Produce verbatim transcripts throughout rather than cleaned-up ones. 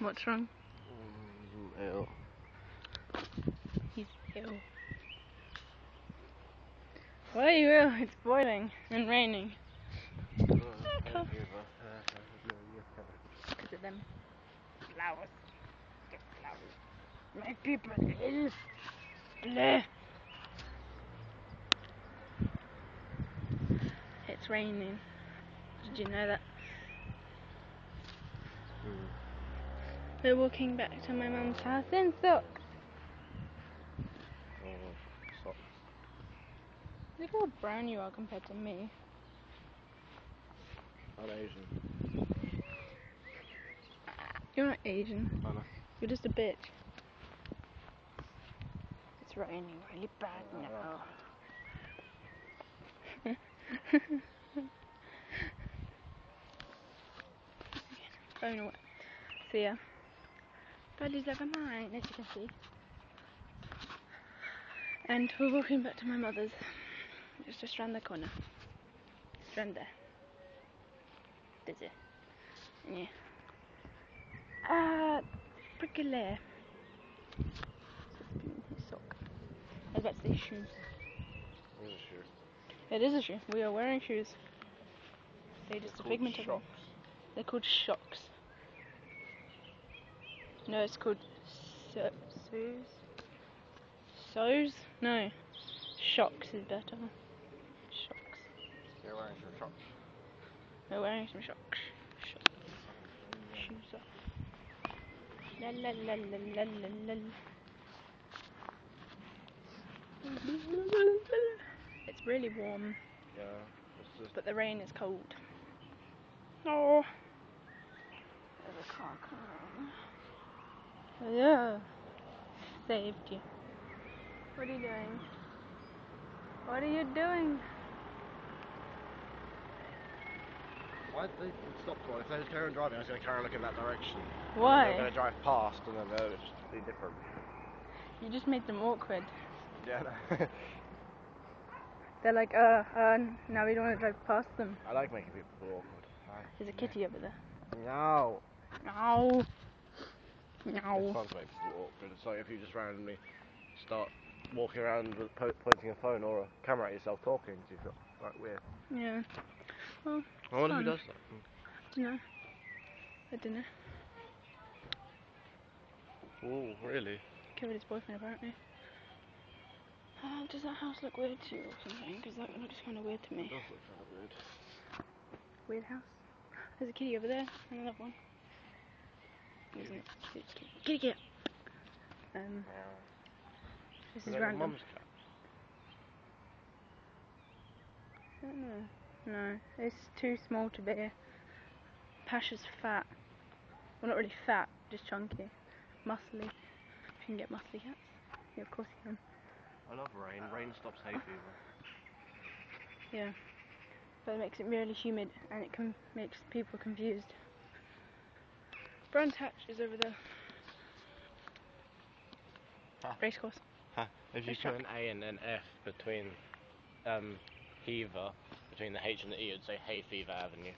What's wrong? Mm, ill. He's ill. Why are you ill? It's boiling and raining. Uh, Because uh, of them flowers. The flowers. My people ill. Bleh. It's raining. Did you know that? mm. We're walking back to my mum's house in socks. Oh, socks. Look how brown you are compared to me. I'm Asian. You're not Asian. I know. You're just a bitch. It's raining really bad now. Oh no. So yeah. Daddy's over mine, as you can see. And we're walking back to my mother's. It's just round the corner. It's round there. Busy. Yeah. Ah, uh, prickly. His sock. I was about to say shoes. It is a shoe. It is a shoe. We are wearing shoes. They're just They're a figment of them. They're called shocks. No, it's called so so's. So's? No. Shocks is better. Shocks. You're wearing some shocks. We're wearing some shocks. Shocks. Shoes off. La la la la la la la. It's really warm. Yeah. It's just But the rain is cold. Oh. There's a car coming. Yeah. Saved you. What are you doing? What are you doing? Why did they stop for? If they was carrying on driving, I was going to carry on looking that direction. Why? They were going to drive past and then they would just be different. You just made them awkward. Yeah, no. They're like, uh, uh, now we don't want to drive past them. I like making people feel awkward. I, There's a kitty over there. No. No. It's No. fun to make people awkward. It's like if you just randomly start walking around with po pointing a phone or a camera at yourself talking, you feel quite weird. Yeah. Well, I wonder fun. who does that. I don't know. I don't know. Oh, really? Killed his boyfriend apparently. Uh, does that house look weird to you or something? Because that looks kind of weird to me. It does look kind of weird. Weird house. There's a kitty over there. And another one. Isn't it? Kitty, kitty, kitty, kitty. Um, Yeah. this Is is that your random. mum's cat? I don't know. No, it's too small to be. Pasha's fat. Well, not really fat, just chunky. Muscly. If you can get muscly cats. Yeah, of course you can. I love rain. Rain stops hay fever. Yeah. But it makes it really humid and it can makes people confused. Brands Hatch is over there. Huh. Racecourse. Huh. If you put an A and an F between um, Heaver, between the H and the E, it'd say Hay Fever Avenue.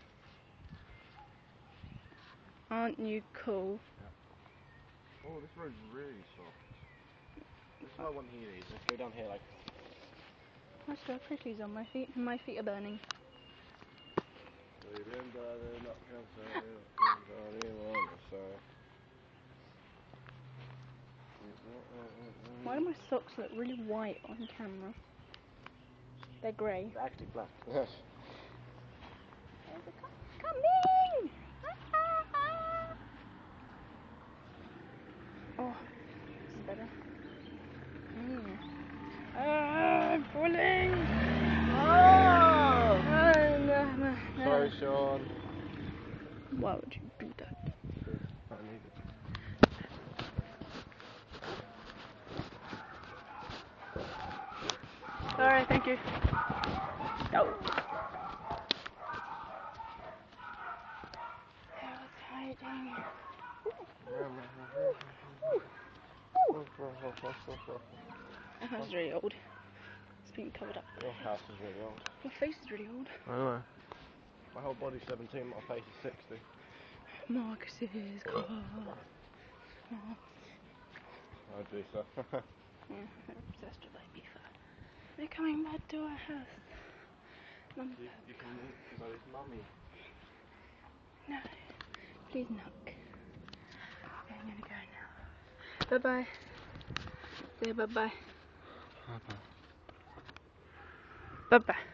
Aren't you cool? Yeah. Oh, this road's really soft. This is why I want heelys. Let's go down here like. Let's go pricklies on my feet. My feet are burning. Why do my socks look really white on camera? They're grey. They're actually black. Yes. Coming! Oh, this is better. Mm. Ah, I'm falling! Oh! Ah, Sorry, Sean. Why would you do that? I need it. Alright, thank you. Go. I was hiding. My house is really old. It's been covered up. Your house is really old. My face is really old. I know. My whole body's seventeen, my face is sixty. Marcus's car. I do so. Yeah, they're obsessed with Ibiza. They're coming back to our house. Mum, You, you can meet somebody's mummy. no, please knock. Okay, I'm gonna go now. Bye bye. Say bye bye. Bye bye. Bye bye.